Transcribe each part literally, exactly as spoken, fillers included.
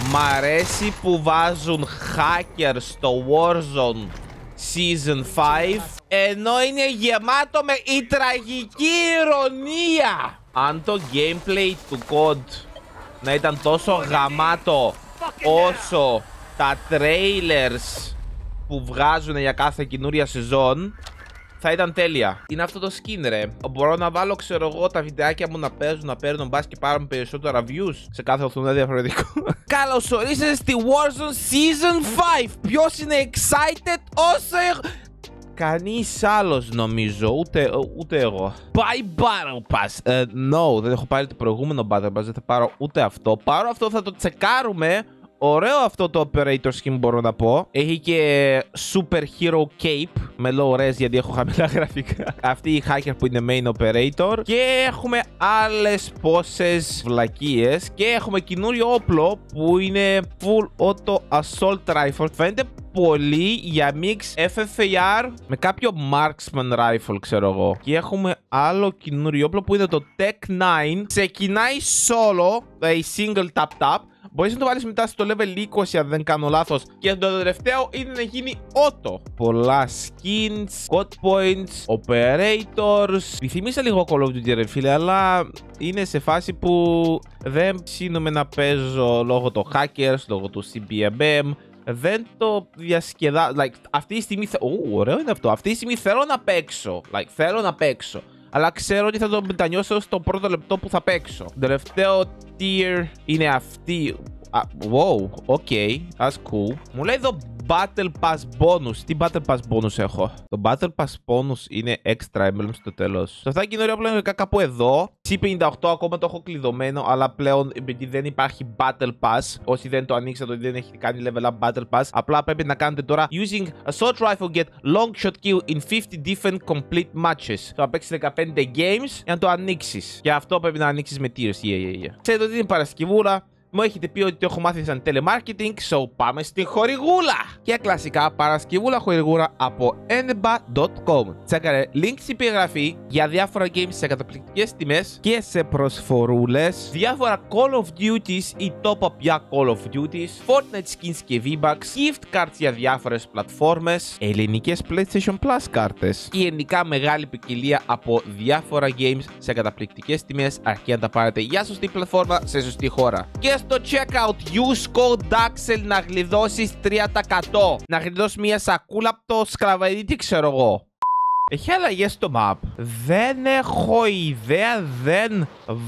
Μ' αρέσει που βάζουν hackers στο Warzone Season πέντε, ενώ είναι γεμάτο με η τραγική ηρωνία. Αν το gameplay του κοντ να ήταν τόσο γαμάτο όσο τα trailers που βγάζουν για κάθε καινούρια σεζόν, θα ήταν τέλεια. Είναι αυτό το skin, ρε. Μπορώ να βάλω, ξέρω εγώ, τα βιντεάκια μου να παίζουν, να παίρνουν, μπας και πάρουν περισσότερα views. Σε κάθε οθόνη διαφορετικό. Καλώς ορίσατε στη Warzone Season πέντε. Ποιος είναι excited όσο έχω... Κανείς άλλος νομίζω, ούτε, ούτε εγώ. Buy Battle Pass. Uh, no, δεν έχω πάρει το προηγούμενο Battle Pass, δεν θα πάρω ούτε αυτό. Πάρω αυτό, θα το τσεκάρουμε. Ωραίο αυτό το operator skin, μπορώ να πω. Έχει και super hero cape με low res, γιατί έχω χαμηλά γραφικά. Αυτή η hacker που είναι main operator. Και έχουμε άλλες πόσες βλακίες. Και έχουμε καινούριο όπλο που είναι full auto assault rifle. Φαίνεται πολύ για mix εφ εφ έι αρ με κάποιο marksman rifle, ξέρω εγώ. Και έχουμε άλλο καινούριο όπλο που είναι το Tech εννιά. Ξεκινάει solo, δηλαδή single tap tap. Μπορείς να το βάλεις μετά στο level είκοσι, αν δεν κάνω λάθος. Και το τελευταίο είναι να γίνει auto. Πολλά skins, code points, operators. Επιθυμίσα λίγο Call of Duty, ρε φίλε, αλλά είναι σε φάση που δεν ψήνομαι να παίζω λόγω των hackers, λόγω του σι μπι εμ εμ. Δεν το διασκεδάζω. Like, αυτή τη στιγμή. Ου, ωραίο είναι αυτό. Αυτή τη στιγμή θέλω να παίξω. Like, θέλω να παίξω. Αλλά ξέρω ότι θα το μετανιώσω στο πρώτο λεπτό που θα παίξω. Το τελευταίο tier είναι αυτή. Ah, wow, ok, that's cool. Μου λέει εδώ Battle Pass Bonus. Τι Battle Pass Bonus έχω? Το Battle Pass Bonus είναι extra emblem στο τέλος. Σε αυτά καινούργια πλέον είναι κάπου εδώ. σι πενήντα οκτώ ακόμα το έχω κλειδωμένο, αλλά πλέον επειδή δεν υπάρχει Battle Pass, όσοι δεν το ανοίξατε, ότι δεν έχει κάνει level up Battle Pass, απλά πρέπει να κάνετε τώρα using assault rifle get long shot kill in fifty different complete matches. Θα παίξεις δεκαπέντε games για να το ανοίξεις. Και αυτό πρέπει να ανοίξεις με tiers. Yeah, yeah, yeah. Ξέρετε ότι είναι Παρασκευούρα. Μου έχετε πει ότι το έχω μάθει σαν telemarketing, so πάμε στην χορηγούλα! Και κλασικά Παρασκευούλα χορηγούλα από eneba τελεία com. Τσέκαρε link στην περιγραφή για διάφορα games σε καταπληκτικές τιμές και σε προσφορούλες, διάφορα Call of Duties ή top-up για Call of Duties, Fortnite skins και V-Bucks, gift cards για διάφορες πλατφόρμες, ελληνικές PlayStation Plus κάρτες και γενικά μεγάλη ποικιλία από διάφορα games σε καταπληκτικές τιμές, αρκεί να τα πάρετε για σωστή πλατφόρμα σε σωστή χώρα. Και στο checkout use code Daxel να γλιτώσεις τρία τοις εκατό. Να γλιτώσεις μια σακούλα από το σκραβερί, ξέρω εγώ. Έχει αλλαγές στο map. Δεν έχω ιδέα, δεν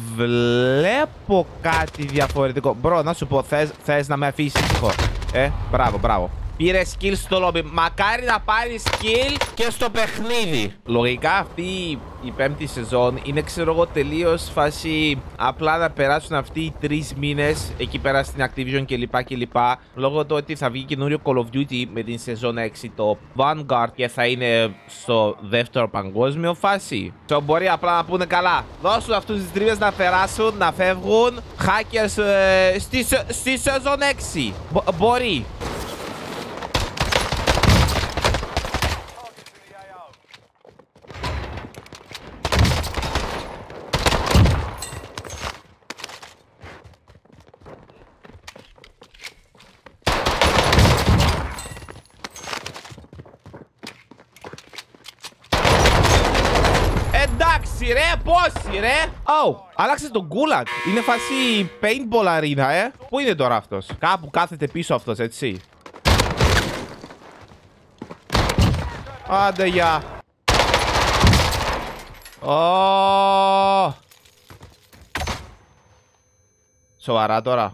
βλέπω κάτι διαφορετικό. Μπρο, να σου πω, θες, θες να με αφήσεις ήσυχο? Ε, μπράβο, μπράβο. Πήρε skill στο lobby. Μακάρι να πάρει skill και στο παιχνίδι. Λογικά αυτή η πέμπτη σεζόν είναι, ξέρω εγώ, τελείως φάση απλά να περάσουν αυτοί οι τρεις μήνες εκεί πέρα στην Activision κλπ. κλπ. Λόγω του ότι θα βγει καινούριο Call of Duty με την σεζόν έξι, το Vanguard, και θα είναι στο δεύτερο παγκόσμιο φάση. So, μπορεί απλά να πούνε καλά. Δώσουν αυτούς τις τρίβες να περάσουν, να φεύγουν. Hackers ε, στη, στη σεζόν έξι. Μπο, μπορεί. Εντάξει ρε, πόσοι ρε. Oh, άλλαξε τον Gulag. Είναι φάση paintball arena, ε. Πού είναι τώρα αυτός? Κάπου κάθεται πίσω αυτός, έτσι. Άντε για. Oh. Σοβαρά τώρα?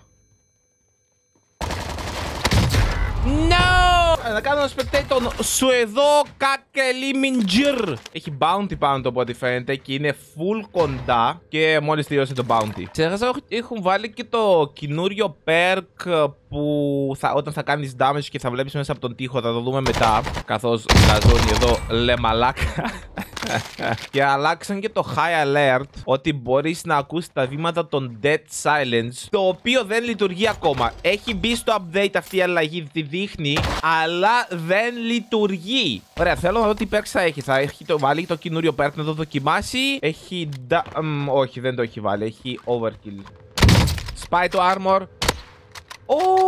No! Να κάνω ένα spectate τον Σουεδό Κακελίμιντζιρ. Έχει bounty πάνω το από ό,τι φαίνεται και είναι full κοντά και μόλις τελειώσει το bounty. Ξέχασα, έχουν βάλει και το καινούριο perk που θα, όταν θα κάνεις damage και θα βλέπεις μέσα από τον τοίχο, θα το δούμε μετά. Καθώς λαζώνει εδώ λεμαλάκα. Και αλλάξαν και το high alert, ότι μπορείς να ακούσεις τα βήματα των Dead Silence, το οποίο δεν λειτουργεί ακόμα. Έχει μπει στο update αυτή η αλλαγή, τη δείχνει, αλλά δεν λειτουργεί. Ωραία, θέλω να δω τι perks θα έχει. Θα έχει το, βάλει το καινούριο perk να το δοκιμάσει. Έχει... Um, όχι, δεν το έχει βάλει. Έχει overkill. Spy το armor. Oh,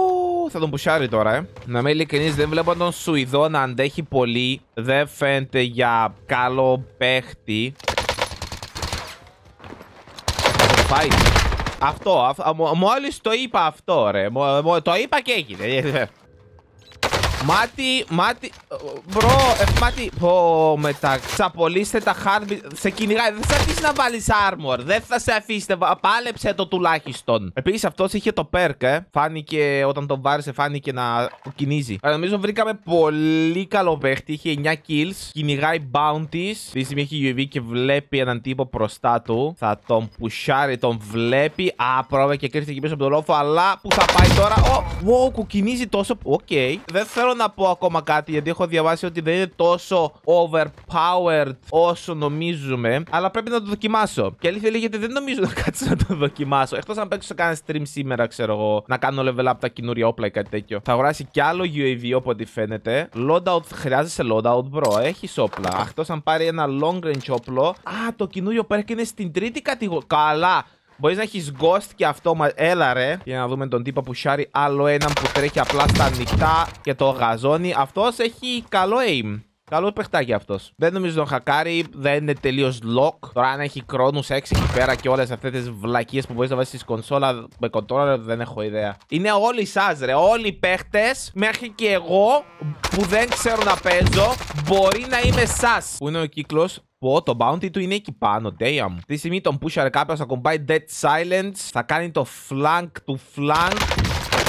Ου, θα τον πουσάρει τώρα, ε. Να είμαι ειλικρινής, δεν βλέπω τον Σουηδό να αντέχει πολύ. Δεν φαίνεται για καλό παίχτη. Φάει. Αυτό, αυτό μόλις το είπα αυτό, ρε. Μ, μ, το είπα και έγινε. Μάτι, μάτι, μπρο, ε, μάτι, πω, μετά, ξαπολύστε τα χάρμπι, σε κυνηγάει, δεν θα αφήσει να βάλεις armor, δεν θα σε αφήσετε, πάλεψε το τουλάχιστον. Επίσης αυτός είχε το perk, ε, φάνηκε, όταν τον βάρισε φάνηκε να κυνίζει. Αλλά νομίζω βρήκαμε πολύ καλό παίχτη, είχε εννιά kills, κυνηγάει bounties, τη στιγμή έχει γιου έι βι και βλέπει έναν τύπο μπροστά του, θα τον πουσάρει, τον βλέπει, α, πρόβε και κρύφτηκε εκεί πίσω από τον λόφο, αλλά που θα πάει τώρα, ο, wow, κουκκινίζει τόσο, οκ, okay. Δεν θέλω να πω ακόμα κάτι γιατί έχω διαβάσει ότι δεν είναι τόσο overpowered όσο νομίζουμε, αλλά πρέπει να το δοκιμάσω. Και αλήθεια λέγεται δεν νομίζω να κάτσω να το δοκιμάσω. Εκτός αν παίξω σε κάνα stream σήμερα, ξέρω εγώ, να κάνω level up τα καινούρια όπλα ή κάτι τέτοιο. Θα αγοράσει κι άλλο γιου έι βι από ό,τι φαίνεται. Loadout, χρειάζεσαι loadout, bro. Έχεις όπλα. Εκτός αν πάρει ένα long range όπλο. Α, το καινούριο perk είναι στην τρίτη κατηγορία. Καλά. Μπορείς να έχεις ghost και αυτό, μα... έλα ρε. Για να δούμε τον τύπο που σάρει άλλο έναν που τρέχει απλά στα ανοιχτά και το γαζώνει. Αυτός έχει καλό aim. Καλό παιχτάκι αυτός. Δεν νομίζω τον χακάρει, δεν είναι τελείως lock. Τώρα αν έχει κρόνους έξι εκεί πέρα και όλες αυτές τις βλακίες που μπορείς να βάζεις στη κονσόλα με controller δεν έχω ιδέα. Είναι όλοι σας ρε, όλοι οι παίχτες, μέχρι και εγώ που δεν ξέρω να παίζω, μπορεί να είμαι σας. Πού είναι ο κύκλος? Πω, το bounty του είναι εκεί πάνω, damn. Τη στιγμή τον pusher κάποιος θα κομπάει dead silence, θα κάνει το flank του flank.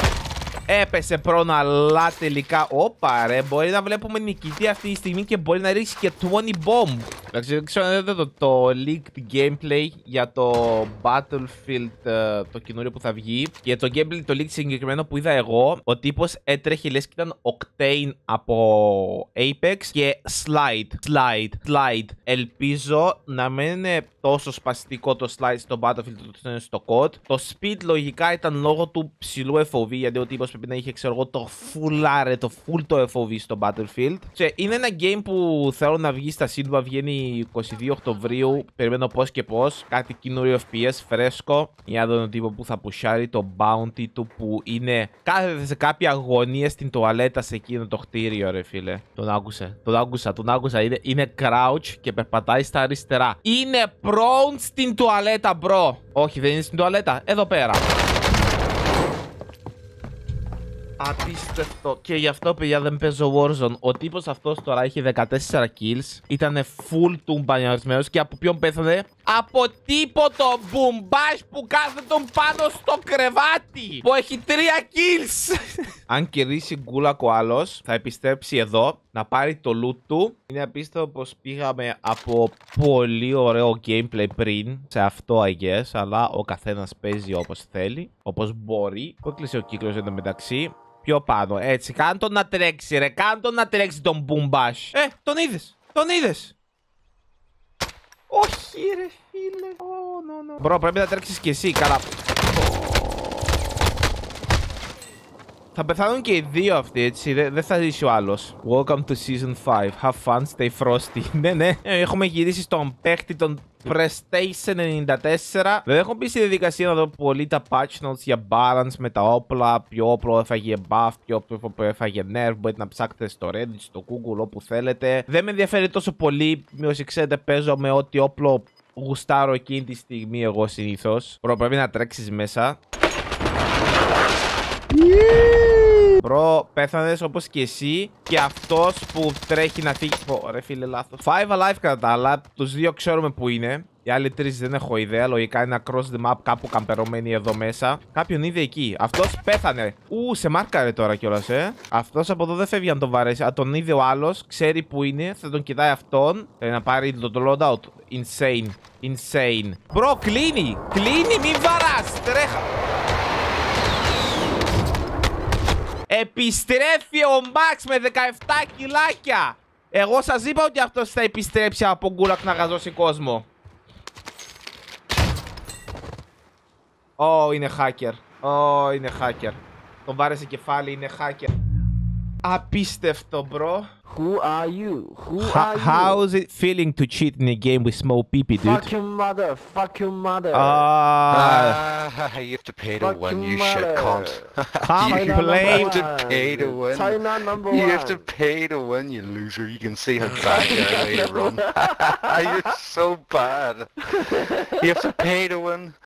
Έπεσε πρόνο, αλλά τελικά. Όπα ρε, μπορεί να βλέπουμε νικητή αυτή τη στιγμή και μπορεί να ρίξει και είκοσι bomb. Εντάξει, δεν ξέρω αν είδατε το, το leaked gameplay για το Battlefield, το καινούριο που θα βγει. Και το gameplay, το leaked συγκεκριμένο που είδα εγώ, ο τύπος έτρεχε λες και ήταν Octane από Apex και slide, slide, slide. Ελπίζω να μην είναι τόσο σπαστικό το slide στο Battlefield το είναι στο κοντ. Το speed λογικά ήταν λόγω του ψηλού εφ ο βι, γιατί ο τύπος πρέπει να είχε, ξέρω εγώ, το full άρε, το full το εφ ο βι στο Battlefield. Και είναι ένα game που θέλω να βγει στα Silva, βγαίνει είκοσι δύο Οκτωβρίου. Περιμένω πώς και πώς. Κάτι καινούριο εφ πι ες φρέσκο. Για να δω τον τύπο που θα πουσάρει το bounty του που είναι. Κάθεται σε κάποια αγωνία στην τουαλέτα σε εκείνο το κτίριο, ρε φίλε. Τον άκουσε. Τον άκουσα, τον άκουσα. Είναι, είναι crouch και περπατάει στα αριστερά. Είναι prone στην τουαλέτα, bro. Όχι, δεν είναι στην τουαλέτα. Εδώ πέρα. Απίστευτο. Και γι' αυτό, παιδιά, δεν παίζω Warzone. Ο τύπος αυτός τώρα έχει δεκατέσσερα kills. Ήτανε full τουμπανιαρισμένος. Και από ποιον πέθανε? Από τίποτο μπουμπάς που κάθεται τον πάνω στο κρεβάτι. Που έχει τρία kills. Αν κερδίσει γκούλακ ο άλλος, θα επιστρέψει εδώ να πάρει το loot του. Είναι απίστευτο πως πήγαμε από πολύ ωραίο gameplay πριν σε αυτό, I guess. Αλλά ο καθένας παίζει όπως θέλει, όπως μπορεί. Πού κλείσε ο κύκλος εδώ μεταξύ? Πιο πάνω, έτσι. Κάν τον να τρέξει, ρε. Κάν τον να τρέξει τον μπουμπάς. Ε, τον είδες. Τον είδες. Όχι, ρε φίλε. Oh, no, no. Μπρο, πρέπει να τρέξεις κι εσύ, καλά. Θα πεθάνουν και οι δύο αυτοί, έτσι. Δεν δε θα ζήσει ο άλλος. Welcome to season five. Have fun, stay frosty. Ναι, ναι. Έχουμε γυρίσει στον παίχτη των PlayStation ενενήντα τέσσερα. Δεν έχω μπει στη διαδικασία να δω πολύ τα patch notes για balance με τα όπλα. Ποιο όπλο έφαγε buff, ποιο όπλο έφαγε nerf. Μπορείτε να ψάξετε στο Reddit, στο Google, όπου θέλετε. Δεν με ενδιαφέρει τόσο πολύ. Όσοι ξέρετε, παίζω με ό,τι όπλο γουστάρω εκείνη τη στιγμή εγώ συνήθως. Πρέπει να τρέξεις μέσα. Μπρο, πέθανες όπως και εσύ. Και αυτός που τρέχει να φύγει. Ω, ρε φίλε, λάθος. Five alive κατά τα άλλα. Τους δύο ξέρουμε που είναι. Οι άλλοι τρεις δεν έχω ιδέα. Λογικά είναι across the map, κάπου καμπερωμένοι εδώ μέσα. Κάποιον είδε εκεί. Αυτός πέθανε. Ου, σε μάρκαρε τώρα κιόλας, ε. Αυτός από εδώ δεν φεύγει αν τον βαρέσει. Αν τον είδε ο άλλος, ξέρει που είναι. Θα τον κοιτάει αυτόν. Θέλει να πάρει το, το loadout. Insane. Insane. Μπρο, κλείνει. Κλείνει, μην βαράς. Τρέχα. Επιστρέφει ο Max με δεκαεπτά κιλάκια. Εγώ σας είπα ότι αυτός θα επιστρέψει από γκούλακ να γαζώσει κόσμο. Ω, oh, είναι hacker. Ω, oh, είναι hacker. Τον βάρεσε κεφάλι, είναι hacker. Απίστευτο, bro. Who are you? Who How, are you? how's it feeling to cheat in a game with small pee-pee, dude? Fuck your mother. Fuck your mother. Ah, Ah, you have to pay to Fuck win, your you shit mother. cunt. Can't you blame- have to pay to win. China number You one. have to pay to win, you loser. You can see how bad you're way to run. You're so bad. You have to pay to win.